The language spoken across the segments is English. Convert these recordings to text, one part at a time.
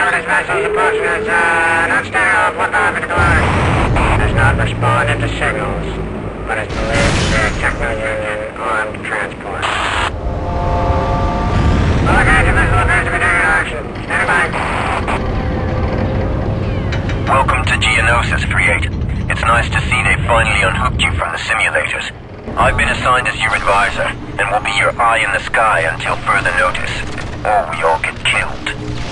this vessel's approaching us. Don't stare off 1-5 at the door. Does not respond to signals, but is believed to be a Techno-Union armed transport. Okay, vessel appears to be taking action. Stand by. Welcome to Geonosis, 3-8. It's nice to see they finally unhooked you from the simulators. I've been assigned as your advisor, and will be your eye in the sky until further notice, or we all get killed.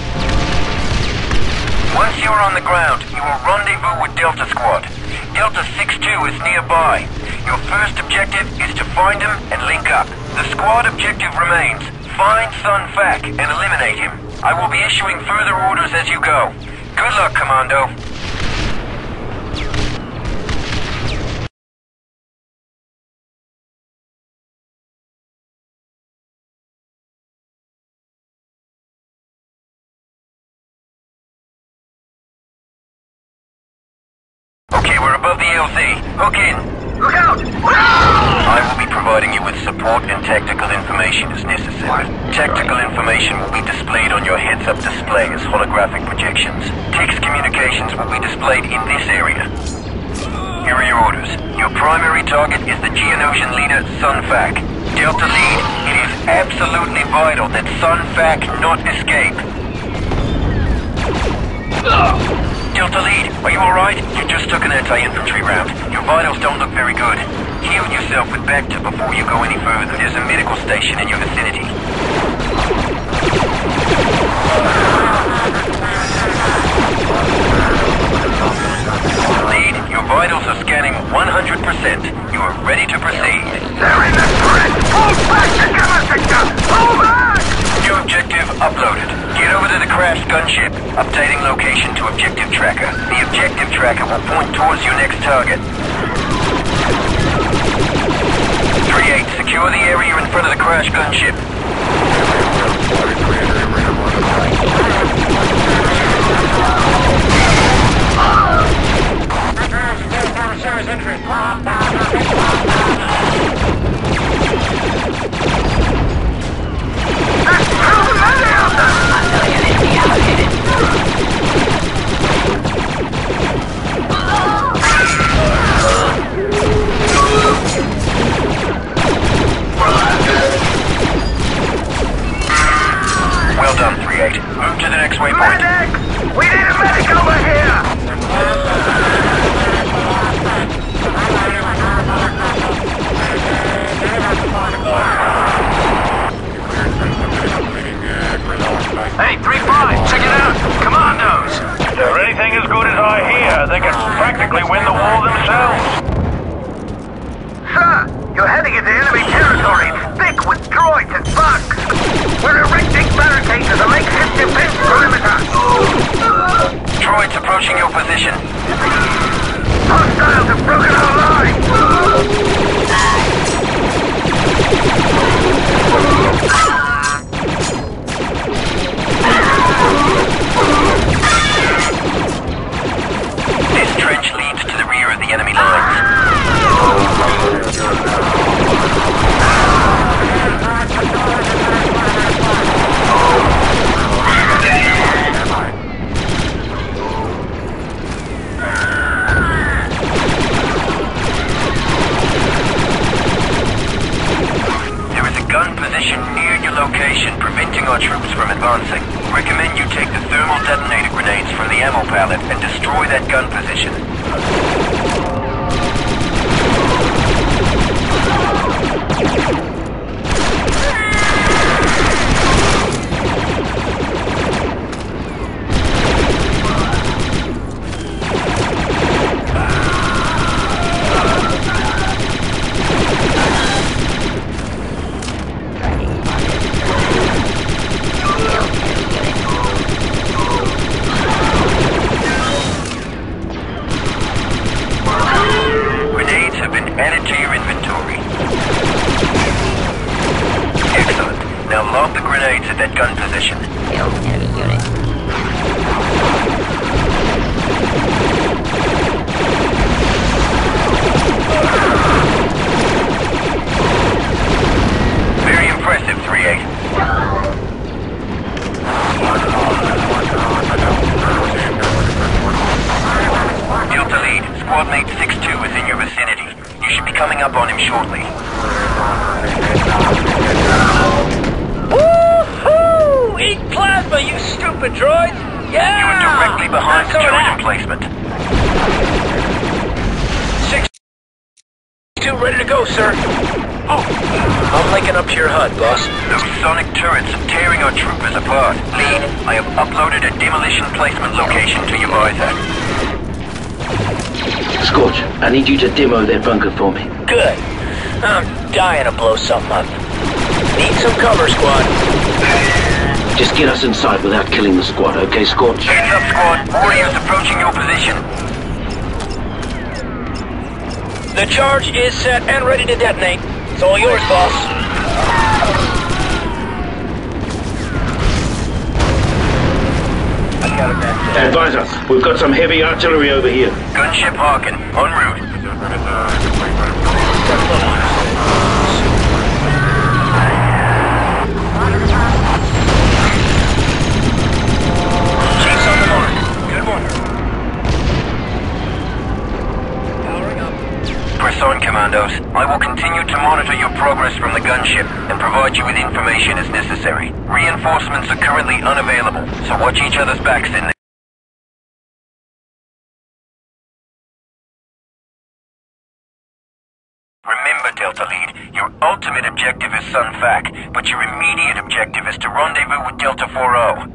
Once you are on the ground, you will rendezvous with Delta Squad. Delta 6-2 is nearby. Your first objective is to find him and link up. The squad objective remains: find Sun Fac and eliminate him. I will be issuing further orders as you go. Good luck, Commando. Okay, we're above the LZ. Hook in. Look out! I will be providing you with support and tactical information as necessary. Tactical information will be displayed on your heads-up display as holographic projections. Text communications will be displayed in this area. Here are your orders. Your primary target is the Geonosian leader, Sun Fac. Delta Lead, it is absolutely vital that Sun Fac not escape. Delta Lead, are you alright? You just took an anti-infantry round. Your vitals don't look very good. Heal yourself with Bacta before you go any further. There's a medical station in your vicinity. Lead, your vitals are scanning 100%. You are ready to proceed. They're in the turret! Hold back together, Victor! Hold back! New objective uploaded. Get over to the crashed gunship. Updating location to objective tracker. The objective tracker will point towards your next target. 3-8, secure the area in front of the crashed gunship. Well done, 3-8. Move to the next waypoint. Medic! We need a medic over here! Hey, 3-5, check it out! Commandos! If they're anything as good as I hear, they can practically win the war themselves. Sir, you're heading into enemy territory, thick with droids and bugs. We're erecting barricades as a makeshift defense perimeter. Droids approaching your position. Hostiles have broken our line. This trench leads to the rear of the enemy lines. There is a gun position near your location preventing our troops from advancing. Recommend you take the thermal detonator grenades from the ammo pallet and destroy that gun position. Added to your inventory. Excellent. Now lob the grenades at that gun position. Very impressive, 3-8. Squad Mate 6-2 is in your vicinity. You should be coming up on him shortly. Woo-hoo! Eat plasma, you stupid droid! Yeah! You are directly behind the turret emplacement. 6-2 ready to go, sir. Oh, I'm linking up to your HUD, boss. Those sonic turrets are tearing our troopers apart. Lead, I have uploaded a demolition placement location to your visor. Scorch, I need you to demo their bunker for me. Good. I'm dying to blow something up. Need some cover, squad. Just get us inside without killing the squad, okay, Scorch? Heads up, squad. Warriors approaching your position. The charge is set and ready to detonate. It's all yours, boss. Advisor, we've got some heavy artillery over here. Gunship Harkin, en route. Chief's on the mark. Good one. Powering up. Press on, Commandos. I will continue to monitor your progress from the gunship and provide you with information as necessary. Reinforcements are currently unavailable, so watch each other's backs in there. Remember, Delta Lead, your ultimate objective is Sun Fac, but your immediate objective is to rendezvous with Delta 4-0.